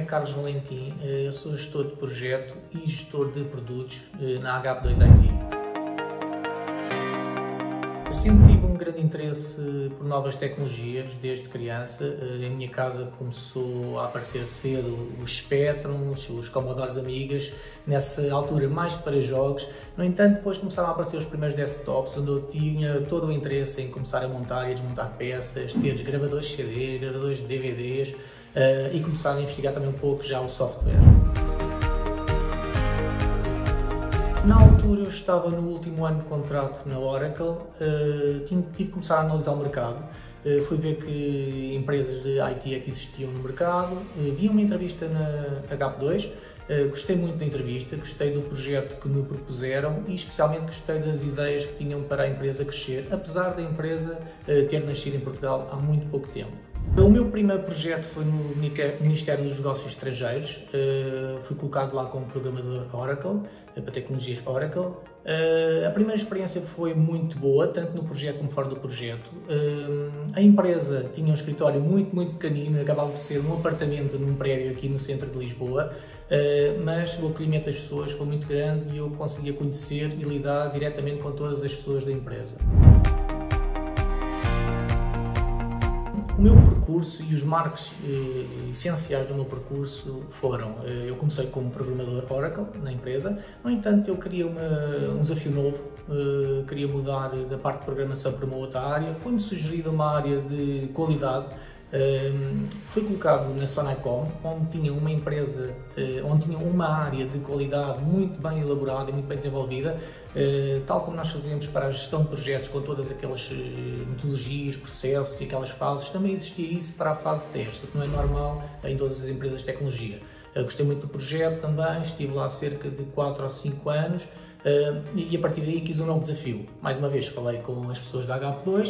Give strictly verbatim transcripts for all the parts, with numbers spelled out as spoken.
Carlos Valentim, eu sou gestor de projeto e gestor de produtos na H dois I T. Sempre tive um grande interesse por novas tecnologias, desde criança. Em minha casa começou a aparecer cedo os Spectrums, os Commodores Amigas, nessa altura mais para jogos. No entanto, depois começaram a aparecer os primeiros desktops, onde eu tinha todo o interesse em começar a montar e a desmontar peças, ter gravadores C D, gravadores de D V Ds uh, e começar a investigar também um pouco já o software. Na altura eu estava no último ano de contrato na Oracle, uh, tive, tive que começar a analisar o mercado, uh, fui ver que empresas de I T é que existiam no mercado, uh, vi uma entrevista na H dois, uh, gostei muito da entrevista, gostei do projeto que me propuseram e especialmente gostei das ideias que tinham para a empresa crescer, apesar da empresa uh, ter nascido em Portugal há muito pouco tempo. O meu primeiro projeto foi no Ministério dos Negócios Estrangeiros, uh, fui colocado lá como programador Oracle, uh, para tecnologias Oracle. Uh, a primeira experiência foi muito boa, tanto no projeto como fora do projeto. Uh, a empresa tinha um escritório muito, muito pequenino, acabava de ser um apartamento num prédio aqui no centro de Lisboa, uh, mas o acolhimento das pessoas foi muito grande e eu conseguia conhecer e lidar diretamente com todas as pessoas da empresa. O meu percurso e os marcos eh, essenciais do meu percurso foram, eh, eu comecei como programador Oracle na empresa, no entanto eu queria uma, um desafio novo, eh, queria mudar da parte de programação para uma outra área, foi-me sugerida uma área de qualidade. Uh, fui colocado na Sonaicom, onde tinha uma empresa, uh, onde tinha uma área de qualidade muito bem elaborada e muito bem desenvolvida, uh, tal como nós fazemos para a gestão de projetos com todas aquelas uh, metodologias, processos e aquelas fases, também existia isso para a fase de teste, o que não é normal em todas as empresas de tecnologia. Uh, gostei muito do projeto também, estive lá cerca de quatro ou cinco anos. Uh, e a partir daí quis um novo desafio. Mais uma vez falei com as pessoas da H dois uh,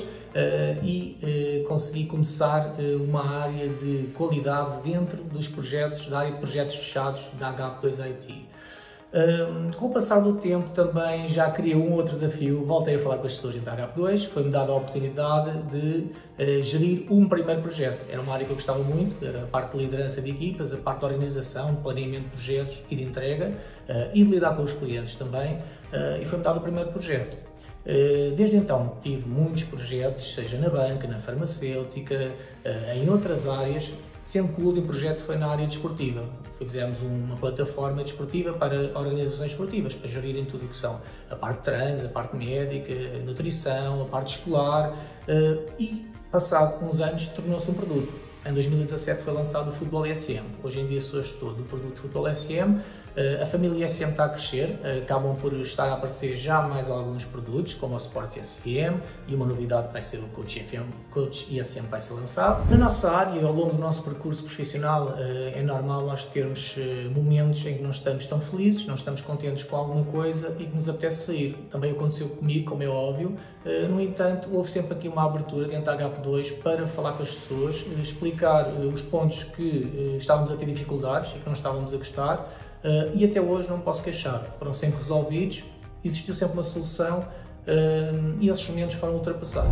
e uh, consegui começar uh, uma área de qualidade dentro dos projetos, da área de projetos fechados da H dois I T. Uh, com o passar do tempo também já queria um outro desafio, voltei a falar com as pessoas da H dois, foi-me dada a oportunidade de uh, gerir um primeiro projeto. Era uma área que eu gostava muito, era a parte de liderança de equipas, a parte de organização, de planeamento de projetos e de entrega uh, e de lidar com os clientes também, uh, e foi-me dado o primeiro projeto. Uh, desde então tive muitos projetos, seja na banca, na farmacêutica, uh, em outras áreas, sendo que o último projeto foi na área desportiva. Fizemos uma plataforma desportiva para organizações esportivas, para gerirem tudo o que são a parte de treinos, a parte médica, a nutrição, a parte escolar e, passado uns anos, tornou-se um produto. Em dois mil e dezassete foi lançado o Futebol I S M. Hoje em dia sou gestor do produto Futebol I S M. A família I S M está a crescer, acabam por estar a aparecer já mais alguns produtos, como o Sports I S M, e uma novidade vai ser o Coach, F M, Coach I S M vai ser lançado. Na nossa área, ao longo do nosso percurso profissional, é normal nós termos momentos em que não estamos tão felizes, não estamos contentes com alguma coisa e que nos apetece sair. Também aconteceu comigo, como é óbvio. No entanto, houve sempre aqui uma abertura dentro da H dois para falar com as pessoas, explicar os pontos que estávamos a ter dificuldades e que não estávamos a gostar. Uh, e até hoje não me posso queixar, foram sempre resolvidos, existiu sempre uma solução uh, e esses momentos foram ultrapassados.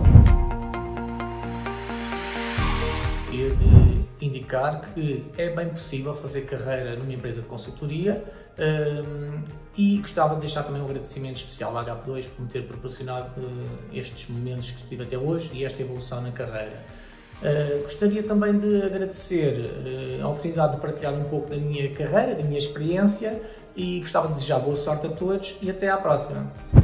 Queria de indicar que é bem possível fazer carreira numa empresa de consultoria uh, e gostava de deixar também um agradecimento especial à H dois por me ter proporcionado uh, estes momentos que tive até hoje e esta evolução na carreira. Uh, gostaria também de agradecer uh, a oportunidade de partilhar um pouco da minha carreira, da minha experiência e gostava de desejar boa sorte a todos e até à próxima.